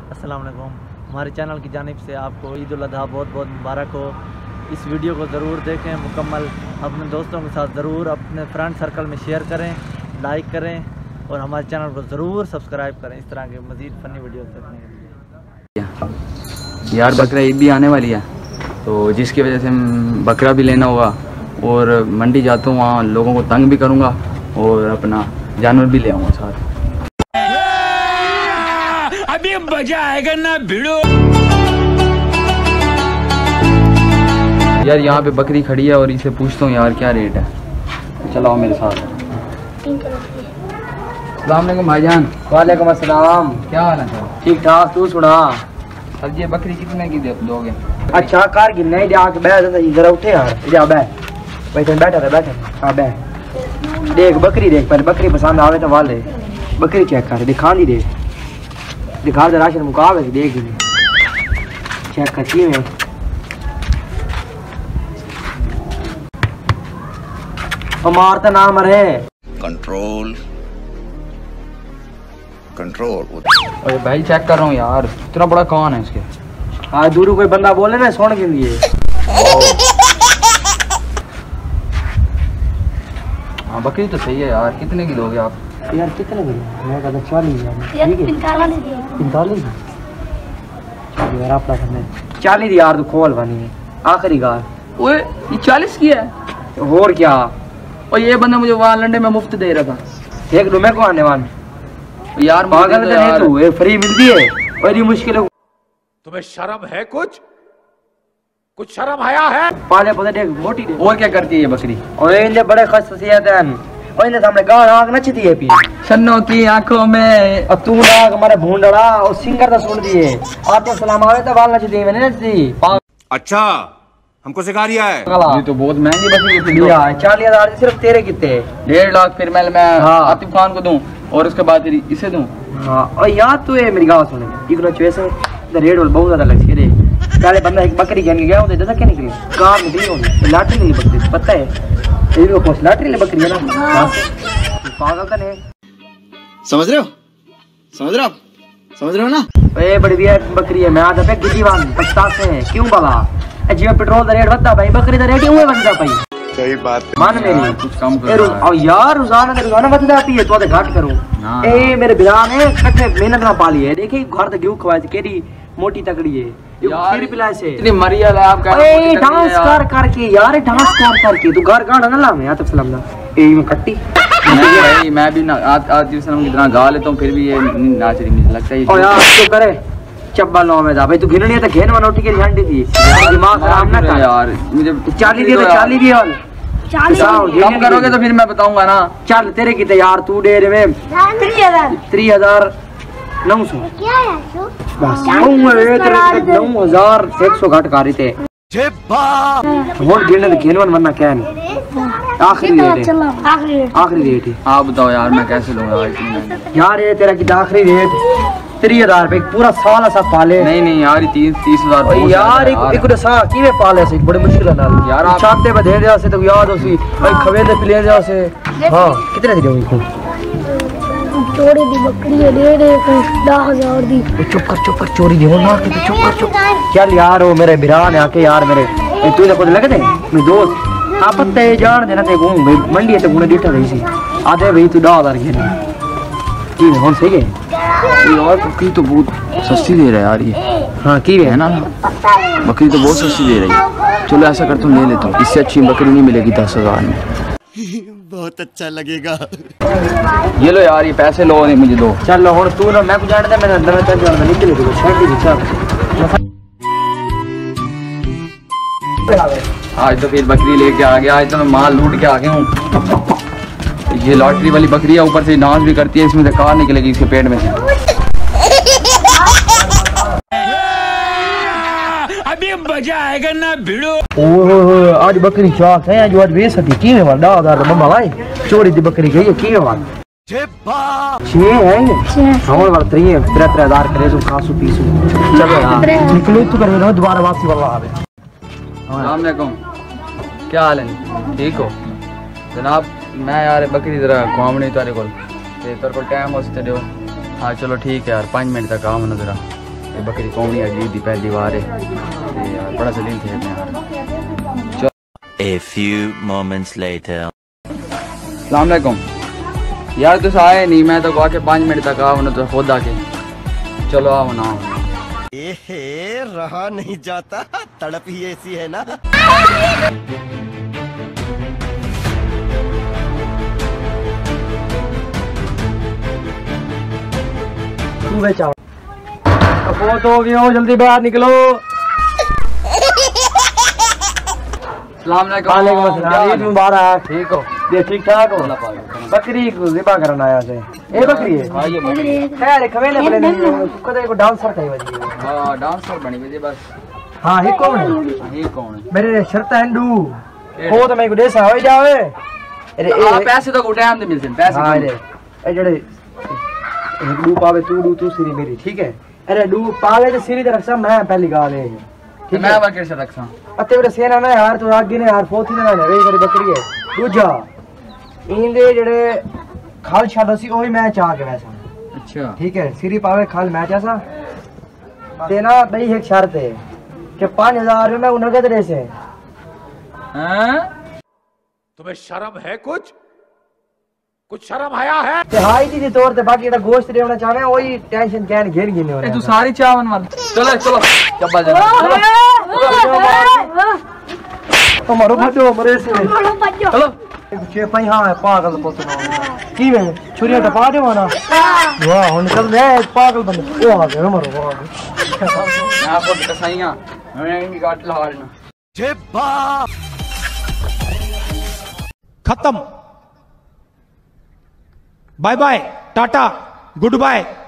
अस्सलाम वालेकुम। हमारे चैनल की जानिब से आपको ईद उल अज़हा बहुत बहुत मुबारक हो। इस वीडियो को ज़रूर देखें मुकम्मल, अपने दोस्तों के साथ ज़रूर अपने फ्रेंड सर्कल में शेयर करें, लाइक करें और हमारे चैनल को ज़रूर सब्सक्राइब करें इस तरह के मज़ीद फ़नी वीडियो देखने के लिए। यार बकरा ईद भी आने वाली है, तो जिसकी वजह से बकरा भी लेना होगा और मंडी जाता हूँ, वहाँ लोगों को तंग भी करूँगा और अपना जानवर भी ले आऊँगा साथ। अभी मजा आएगा ना भिड़ो। यार यहाँ पे बकरी खड़ी है और इसे पूछता हूँ यार क्या रेट है। चलाओ मेरे साथ। अस्सलाम वालेकुम भाईजान। वालेकुम अस्सलाम। क्या हाल है सर? ठीक ठाक, तू सुना? सर ये बकरी कितने की दोगे? अच्छा कार की नहीं दे, आके बैठ जरा, उठे यार, जा बैठ, वैसे बैठा था, बैठा। हाँ बैठ, देख बकरी देख, पहले बकरी पसंद आवे तो वाले बकरी चेक कर, दिखा दी दे, दिखा दे राशन मुकाब है, देख चेक करती है। मारता ना मरे। Control control. अरे भाई चेक कर रहा हूँ यार, इतना बड़ा कौन है इसके? हाँ दूर कोई बंदा बोले ना सोने के लिए। हाँ बकरी तो सही है यार, कितने की दोगे आप? यार कितने की? मैं कहता 40 यार, आप 40 यार, तो खोल बनी है आखिरी गार। ओए ये 40 की है? और क्या? और ये बंदा मुझे वहाँ लंडे में मुफ्त दे रहा था। देख लो, मैं को आने वाला यार पागल तो नहीं तू, ये फ्री मिलती है बड़ी मुश्किल है। तुम्हें शर्म है? कुछ शर्म आया है? पाले पता देख मोटी देख। और क्या करती है ये बकरी? और इनके बड़े खसूसियत हैं, और इनके सामने गान आग नचती है पी सन्नों की आंखों में। और तू नाग हमारे भूंडड़ा और सिंगर तो सुन दिए, आते सलाम आवे तो बाल नचती है, मैंने नचती। अच्छा हमको सिखा रिया है। ये तो बहुत महंगी बकरी थी। 40,000 सिर्फ तेरे कितने? 1.5 लाख। फिर मैं हाँ। आतिफ खान को दूं और उसके बाद फिर इसे दूं। हाँ और यार तू ये मेरी गाँव सुने, इतना चॉइस है, रेट बहुत ज्यादा लग सी। पहले बंदा एक बकरी घेन के गया होता है, क्या निकली कार निकली होगी, लाटरी नहीं बकरी, पता है ये भी कुछ लाटरी ले बकरी है ना। पागल तो नहीं, समझ रहे हो ना? ए बड़ी भी बकरी है, मैं आज पे गिद्दीवान 50 से क्यों बाला जी पेट्रोल का रेट बढ़ता भाई, बकरी का रेट क्यों है बनता भाई? सही बात मान मेरी कुछ कम कर और यार रोजाना बच जाती है, तो घाट करूं। ए मेरे बिरा ने कट्टे मेहनत ना पाली है, देखिए घर तक गेहूं खवाए केरी मोटी तकड़ी है फिर पिलाए से इतनी मरियल है आपका। ए डांस कर करके यार, डांस कर करके तू घर गाना ना लावे आतिफ सलाम दा ए में कट्टी। भाई मैं भी ना आतिफ सलाम की तरह गा लेता हूं, फिर भी ये नाच रही मुझे लगता है। ओ यार तू करे चब्बा लो में जा भाई, तू घिननी है तो घेन वाला उठ के झंडी थी, दिमाग खराब ना कर यार। मुझे 40 दिए तो 40 दिए वाल कम करोगे तो फिर मैं बताऊंगा ना। चल तेरे की तो यार तू डेरे में 3,900 बस 9,100 घट कर रही थे। वोट गिरने तो घेनवन वरना क्या नहीं, आखिरी रेट है, आखिरी रेट है। आप बताओ यार मैं कैसे लूंगा यार? ये तेरा की आखिरी रेट 30,000 रुपए, पूरा साल ऐसा पाले। नहीं यार 30,000 यार एक सा की वे पाले से बड़ी मुश्किल है यार। आप चाहते बधे जा से तो याद हो सी भाई, खवे दे पिले जा से। हां कितने दी होई को? चोरी दी बकरी है, 10,000 दी। चुप कर चोरी दी हो ना, चुप कर। चल यार वो मेरे बिरा ने आके यार मेरे तू ने खुद लगे थे मेरे दोस्त आप ते जान देना ते घूम भाई मंडी ते गुने डीठा रही सी आधे भाई तू 10,000 घेन की होन सही है यार। बकरी तो बहुत सस्ती दे रहा है यार ये। हाँ की है ना, बकरी तो बहुत सस्ती दे रही है। चलो ऐसा करता हूँ ले लेता हूँ, इससे अच्छी बकरी नहीं मिलेगी 10,000 में। बहुत अच्छा लगेगा। ये लो यार, ये पैसे लो नहीं मुझे दो। चल हुन तू ना मैं को जानता मैं अंदर चल जाऊंगा, निकल दो छेड़ी दी चल। आज तो फिर बकरी लेके आ गया, आज तो मैं माल लूट के आ गया हूँ। ये लॉटरी वाली बकरी है, ऊपर से डांस भी करती है, इसमें से कार निकलेगी इसके पेट में से। अभी मजा आएगा ना भिड़ो। ओह आज बकरी चाक है, जो आज बेच सकती की में वाला 10,000 मम्मा भाई चोरी दी बकरी गई है की में वाला 6 है हमर वाला 3,000 करे जो खासू पीसू। चलो यार निकलो तू कर रहा दोबारा वापसी वाला आवे। अस्सलाम वालेकुम, क्या हाल है? ठीक हो जनाब? मैं यार बकरी जरा काम नहीं तारे को तेरे को टाइम हो सकते हो? हाँ चलो ठीक है यार, 5 मिनट तक काम ना जरा ये बकरी कौमी अजीब दी पहली बार है ते यार बड़ा सलीम थे यार। A few moments later. अस्सलाम वालेकुम यार, तुस आए नहीं, मैं तो आके 5 मिनट तक आओ तो खुद आके चलो आओ ना। रहा नहीं जाता, तड़प ही ऐसी है ना। तू बेचा बहुत हो गया, जल्दी बाहर निकलो। अस्सलाम वालेकुम अस्सलाम, ईद मुबारक। ठीक हो? ये ठीक ठाक हो? बकरी को ज़िबा करना आया से। ये बकरी है? हाँ ये बकरी है। खैर खवेले बने नहीं, कदे को डांसर कहीं बजी है। हाँ डांसर बनी हुई बस। हाँ ये कौन है? ये कौन है? मेरे शर्त हिंदू हो तो मैं को देसा हो जावे। अरे पैसे तो को टाइम दे मिलते हैं पैसे। हाँ अरे ए जड़े डू पावे तू सिरी मेरी, ठीक है? अरे डू पावे तो सिरी ते रखसा, मैं पहली गाल है, ठीक है? मैं बकरी से रखसा अते मेरे सेना ना यार, तू आगे ने यार फोथी ना वे करी बकरी है। दूजा इंदे जड़े खाल छालो सी ओही मैं चाह के वैसा, अच्छा ठीक है? सिरी पावे खाल मैं चासा ते ना भाई एक शर्त है कि 5000 रुपए मैं नगद दे से। हैं? तुम्हें शर्म है कुछ शर्म आया है? ते हाई दी तौर ते बाकी एटा गोश्त देवना चाहवे वही टेंशन कैन घेर गिने हो। तू सारी चावन वाल चलो चलो चब्बा जा तो मारो भजो मरे से चलो। छे भाई हाँ पागल पोतना की में छुरिया टपा दे वाना। वाह हुन कल मैं पागल बंद ओ आ गए मरो वाह मैं आपको कसाईयां मैंने इनकी काट लहाड़ना खत्म, bye bye, tata, good bye.